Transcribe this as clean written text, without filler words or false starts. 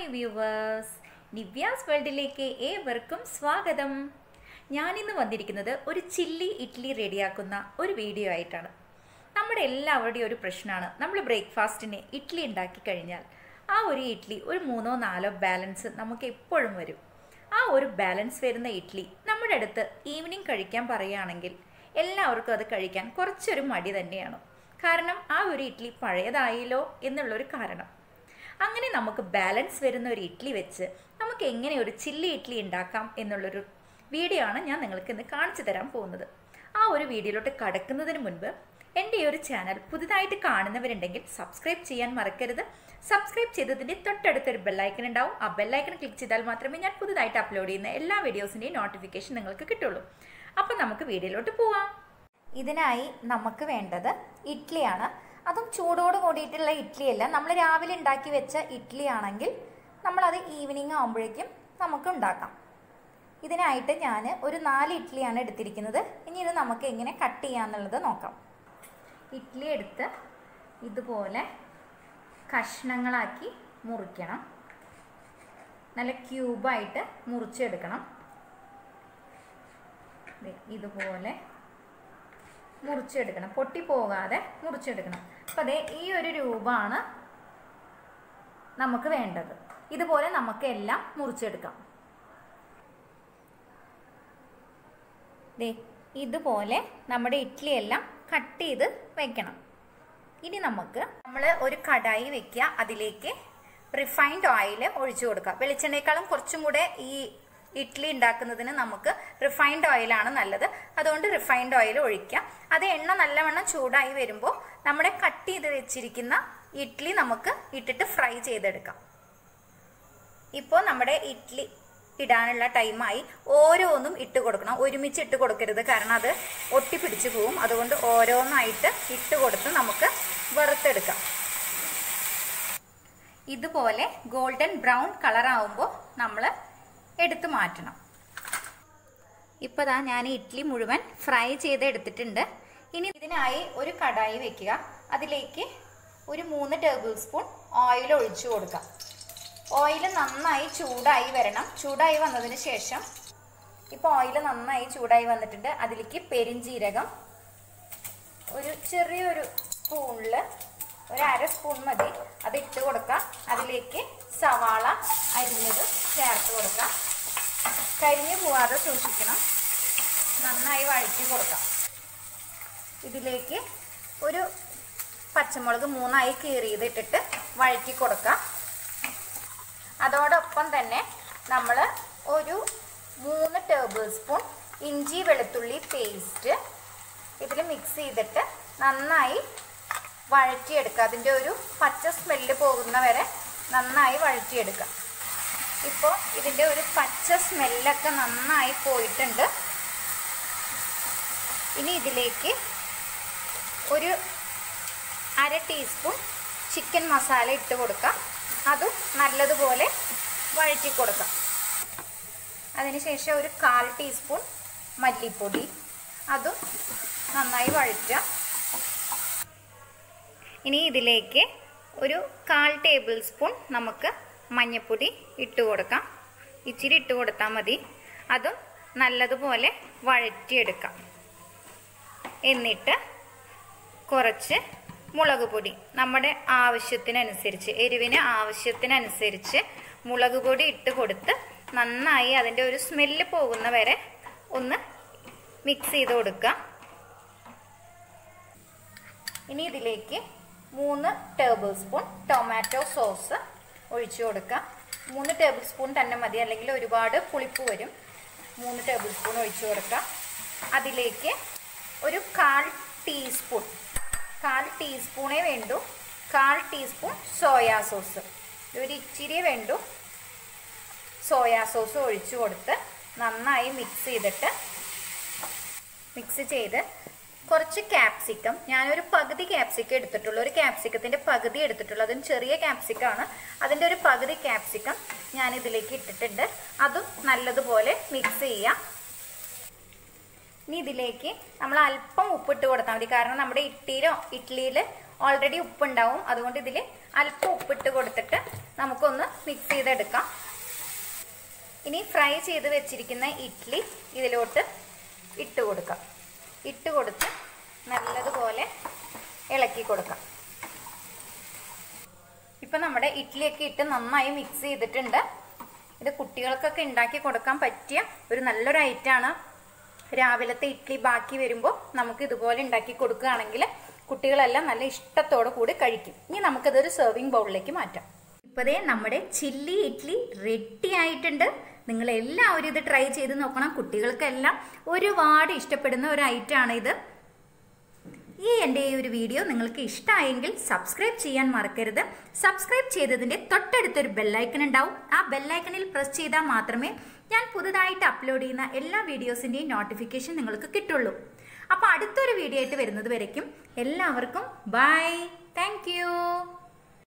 Hi viewers, Divya's വേൾഡിലേക്ക് ഏവർക്കും സ്വാഗതം. ഞാനിന്ന് വന്നിരിക്കുന്നത് ഒരു ചില്ലി ഇഡ്ഡലി റെഡിയാക്കുന്ന ഒരു വീഡിയോ ആയിട്ടാണ്. നമ്മുടെ എല്ലാവരുടെയും ഒരു പ്രശ്നമാണ്, നമ്മൾ ബ്രേക്ക്ഫാസ്റ്റിന് ഇഡ്ഡലി ഉണ്ടാക്കി കഴിഞ്ഞാൽ ആ ഒരു ഇഡ്ഡലി ഒരു 3-4 ബാലൻസ് നമുക്ക് എപ്പോഴും വരും. ആ ഒരു ബാലൻസ് വരുന്ന ഇഡ്ഡലി നമ്മുടെ അടുത്ത് ഈവനിങ് കഴിക്കാൻ പറയുകയാണെങ്കിൽ എല്ലാവർക്കും അത് കഴിക്കാൻ കുറച്ചൊരു മടി തന്നെയാണ്. കാരണം ആ ഒരു ഇഡ്ഡലി പഴയതായല്ലോ എന്നുള്ളൊരു കാരണം. അങ്ങനെ നമുക്ക് ബാലൻസ് വരുന്ന ഒരു ഇഡ്ഡലി വെച്ച് നമുക്ക് എങ്ങനെ ഒരു ചില്ലി ഇഡ്ഡലി ഉണ്ടാക്കാം എന്നുള്ളൊരു വീഡിയോ ആണ് ഞാൻ നിങ്ങൾക്ക് ഇന്ന് കാണിച്ചു തരാൻ പോകുന്നത്. ആ ഒരു വീഡിയോയിലോട്ട് കടക്കുന്നതിന് മുൻപ് എൻ്റെ ഈ ഒരു ചാനൽ പുതുതായിട്ട് കാണുന്നവരുണ്ടെങ്കിൽ സബ്സ്ക്രൈബ് ചെയ്യാൻ മറക്കരുത്. സബ്സ്ക്രൈബ് ചെയ്തതിൻ്റെ തൊട്ടടുത്തൊരു ബെല്ലൈക്കൺ ഉണ്ടാവും. ആ ബെല്ലൈക്കൺ ക്ലിക്ക് ചെയ്താൽ മാത്രമേ ഞാൻ പുതുതായിട്ട് അപ്ലോഡ് ചെയ്യുന്ന എല്ലാ വീഡിയോസിൻ്റെയും നോട്ടിഫിക്കേഷൻ നിങ്ങൾക്ക് കിട്ടുള്ളൂ. അപ്പം നമുക്ക് വീഡിയോയിലോട്ട് പോവാം. ഇതിനായി നമുക്ക് വേണ്ടത് ഇഡ്ഡലിയാണ്. അതും ചൂടോട് കൂടിയിട്ടുള്ള ഇഡ്ഡലിയല്ല. നമ്മൾ രാവിലെ ഉണ്ടാക്കി വെച്ച ഇഡ്ഡലി ആണെങ്കിൽ നമ്മളത് ഈവനിങ് ആകുമ്പോഴേക്കും നമുക്ക് ഉണ്ടാക്കാം. ഇതിനായിട്ട് ഞാൻ ഒരു 4 ഇഡ്ഡലിയാണ് എടുത്തിരിക്കുന്നത്. ഇനി ഇത് നമുക്ക് എങ്ങനെ കട്ട് ചെയ്യാന്നുള്ളത് നോക്കാം. ഇഡ്ഡലി എടുത്ത് ഇതുപോലെ കഷ്ണങ്ങളാക്കി മുറിക്കണം. നല്ല ക്യൂബായിട്ട് മുറിച്ചെടുക്കണം. ഇതുപോലെ മുറിച്ചെടുക്കണം, പൊട്ടിപ്പോകാതെ മുറിച്ചെടുക്കണം. അപ്പം അതേ ഈ ഒരു രൂപമാണ് നമുക്ക് വേണ്ടത്. ഇതുപോലെ നമുക്ക് എല്ലാം മുറിച്ചെടുക്കാം. ദേ ഇതുപോലെ നമ്മുടെ ഇഡ്ഡലി എല്ലാം കട്ട് ചെയ്ത് വെക്കണം. ഇനി നമ്മൾ ഒരു കടായി വെക്കുക. അതിലേക്ക് റിഫൈൻഡ് ഓയിൽ ഒഴിച്ചു കൊടുക്കുക. വെളിച്ചെണ്ണയേക്കാളും കുറച്ചും കൂടെ ഈ ഇഡ്ഡലി ഉണ്ടാക്കുന്നതിന് നമുക്ക് റിഫൈൻഡ് ഓയിലാണ് നല്ലത്. അതുകൊണ്ട് റിഫൈൻഡ് ഓയിൽ ഒഴിക്കുക. അത് എണ്ണ നല്ലവണ്ണം ചൂടായി വരുമ്പോൾ നമ്മുടെ കട്ട് ചെയ്ത് വെച്ചിരിക്കുന്ന ഇഡ്ഡലി നമുക്ക് ഇട്ടിട്ട് ഫ്രൈ ചെയ്തെടുക്കാം. ഇപ്പോൾ നമ്മുടെ ഇഡ്ഡലി ഇടാനുള്ള ടൈമായി. ഓരോന്നും ഇട്ട് കൊടുക്കണം, ഒരുമിച്ച് ഇട്ട് കൊടുക്കരുത്, കാരണം അത് ഒട്ടിപ്പിടിച്ചു പോവും. അതുകൊണ്ട് ഓരോന്നായിട്ട് ഇട്ട് കൊടുത്ത് നമുക്ക് വറുത്തെടുക്കാം. ഇതുപോലെ ഗോൾഡൻ ബ്രൗൺ കളർ ആവുമ്പോൾ നമ്മൾ എടുത്തു മാറ്റണം. ഇപ്പോൾ ദാ ഞാൻ ഇഡ്ഡലി മുഴുവൻ ഫ്രൈ ചെയ്ത് എടുത്തിട്ടുണ്ട്. ഇനി ഇതിനായി ഒരു കടായി വെക്കുക. അതിലേക്ക് ഒരു 3 ടേബിൾ സ്പൂൺ ഓയിൽ ഒഴിച്ചു കൊടുക്കാം. ഓയിൽ നന്നായി ചൂടായി വരണം. ചൂടായി വന്നതിന് ശേഷം ഇപ്പോൾ ഓയിൽ നന്നായി ചൂടായി വന്നിട്ടുണ്ട്. അതിലേക്ക് പെരിഞ്ജീരകം ഒരു ചെറിയൊരു സ്പൂണിൽ ഒരു 1/2 സ്പൂൺ മതി, അത് ഇട്ട് കൊടുക്കാം. അതിലേക്ക് സവാള അരിഞ്ഞത് ചേർത്ത് കൊടുക്കാം. കരിഞ്ഞു പോവാതെ സൂക്ഷിക്കണം. നന്നായി വഴറ്റി കൊടുക്കാം. ഇതിലേക്ക് ഒരു പച്ചമുളക് 3 കീറിയതിട്ടിട്ട് വഴറ്റി കൊടുക്കാം. അതോടൊപ്പം തന്നെ നമ്മൾ ഒരു 3 ടേബിൾ സ്പൂൺ ഇഞ്ചി വെളുത്തുള്ളി പേസ്റ്റ് ഇതിൽ മിക്സ് ചെയ്തിട്ട് നന്നായി വഴറ്റിയെടുക്കുക. അതിൻ്റെ ഒരു പച്ച സ്മെല്ല് പോകുന്ന വരെ നന്നായി വഴറ്റിയെടുക്കുക. ഇപ്പോൾ ഇതിൻ്റെ ഒരു പച്ച സ്മെല്ലൊക്കെ നന്നായി പോയിട്ടുണ്ട്. ഇനി ഇതിലേക്ക് ഒരു 1/2 ടീസ്പൂൺ ചിക്കൻ മസാല ഇട്ട് കൊടുക്കാം. അതും നല്ലതുപോലെ വഴറ്റി കൊടുക്കാം. അതിനുശേഷം ഒരു 1/4 ടീസ്പൂൺ മല്ലിപ്പൊടി, അതും നന്നായി വഴറ്റുക. ഇനി ഇതിലേക്ക് ഒരു 1/4 ടേബിൾ സ്പൂൺ നമുക്ക് മഞ്ഞൾപ്പൊടി ഇട്ട് കൊടുക്കാം. ഇച്ചിരി ഇട്ട് കൊടുത്താൽ മതി. അതും നല്ലതുപോലെ വഴറ്റിയെടുക്കാം. എന്നിട്ട് കുറച്ച് മുളക് പൊടി നമ്മുടെ ആവശ്യത്തിനനുസരിച്ച്, എരിവിന് ആവശ്യത്തിനനുസരിച്ച് മുളക് പൊടി ഇട്ട് കൊടുത്ത് നന്നായി അതിൻ്റെ ഒരു സ്മെല്ല് പോകുന്ന വരെ ഒന്ന് മിക്സ് ചെയ്ത് കൊടുക്കുക. ഇനി ഇതിലേക്ക് 3 ടേബിൾ സ്പൂൺ ടൊമാറ്റോ സോസ് ഒഴിച്ചു കൊടുക്കുക. 3 ടേബിൾ സ്പൂൺ തന്നെ മതി, അല്ലെങ്കിൽ ഒരുപാട് പുളിപ്പ് വരും. 3 ടേബിൾ സ്പൂൺ ഒഴിച്ചു കൊടുക്കുക. അതിലേക്ക് ഒരു 1/4 ടീസ്പൂണേ വേണ്ടൂ, 1/4 ടീസ്പൂൺ സോയാ സോസ്, ഒരു ഇച്ചിരി വേണ്ടൂ. സോയാ സോസ് ഒഴിച്ചു കൊടുത്ത് നന്നായി മിക്സ് ചെയ്ത് കുറച്ച് ക്യാപ്സിക്കം, ഞാനൊരു പകുതി ക്യാപ്സിക്കം എടുത്തിട്ടുള്ളൂ. ഒരു ക്യാപ്സിക്കത്തിൻ്റെ പകുതി എടുത്തിട്ടുള്ളൂ. അതും ചെറിയ ക്യാപ്സിക്കമാണ്. അതിൻ്റെ ഒരു പകുതി ക്യാപ്സിക്കം ഞാൻ ഇതിലേക്ക് ഇട്ടിട്ടുണ്ട്. അതും നല്ലതുപോലെ മിക്സ് ചെയ്യാം. ഇനി ഇതിലേക്ക് നമ്മൾ അല്പം ഉപ്പിട്ട് കൊടുത്താൽ മതി, കാരണം നമ്മുടെ ഇഡ്ഡലിയിൽ ഓൾറെഡി ഉപ്പുണ്ടാവും. അതുകൊണ്ട് ഇതിൽ അല്പം ഉപ്പിട്ട് കൊടുത്തിട്ട് നമുക്കൊന്ന് മിക്സ് ചെയ്തെടുക്കാം. ഇനി ഫ്രൈ ചെയ്ത് വെച്ചിരിക്കുന്ന ഇഡ്ഡലി ഇതിലോട്ട് ഇട്ട് കൊടുക്കാം. ഇട്ട് കൊടുത്ത് നല്ലതുപോലെ ഇളക്കി കൊടുക്കാം. ഇപ്പം നമ്മുടെ ഇഡ്ഡലിയൊക്കെ ഇട്ട് നന്നായി മിക്സ് ചെയ്തിട്ടുണ്ട്. ഇത് കുട്ടികൾക്കൊക്കെ ഉണ്ടാക്കി കൊടുക്കാൻ പറ്റിയ ഒരു നല്ലൊരു ഐറ്റമാണ്. രാവിലത്തെ ഇഡ്ഡലി ബാക്കി വരുമ്പോൾ നമുക്ക് ഇതുപോലെ ഉണ്ടാക്കി കൊടുക്കുകയാണെങ്കിൽ കുട്ടികളെല്ലാം നല്ല ഇഷ്ടത്തോടെ കൂടി കഴിക്കും. ഇനി നമുക്കതൊരു സെർവിങ് ബൗളിലേക്ക് മാറ്റാം. ഇപ്പോഴേ നമ്മുടെ ചില്ലി ഇഡ്ഡലി റെഡി ആയിട്ടുണ്ട്. നിങ്ങൾ എല്ലാവരും ഇത് ട്രൈ ചെയ്ത് നോക്കണം. കുട്ടികൾക്കെല്ലാം ഒരുപാട് ഇഷ്ടപ്പെടുന്ന ഒരു ഐറ്റമാണ് ഇത്. എൻ്റെ ഈ ഒരു വീഡിയോ നിങ്ങൾക്ക് ഇഷ്ടമായെങ്കിൽ സബ്സ്ക്രൈബ് ചെയ്യാൻ മറക്കരുത്. സബ്സ്ക്രൈബ് ചെയ്തതിൻ്റെ തൊട്ടടുത്തൊരു ബെല്ലൈക്കൺ ഉണ്ടാവും. ആ ബെല്ലൈക്കണിൽ പ്രസ് ചെയ്താൽ മാത്രമേ ഞാൻ പുതുതായിട്ട് അപ്ലോഡ് ചെയ്യുന്ന എല്ലാ വീഡിയോസിൻ്റെയും നോട്ടിഫിക്കേഷൻ നിങ്ങൾക്ക് കിട്ടുള്ളൂ. അപ്പോൾ അടുത്തൊരു വീഡിയോ ആയിട്ട് വരുന്നത് വരയ്ക്കും എല്ലാവർക്കും ബൈ. Thank you.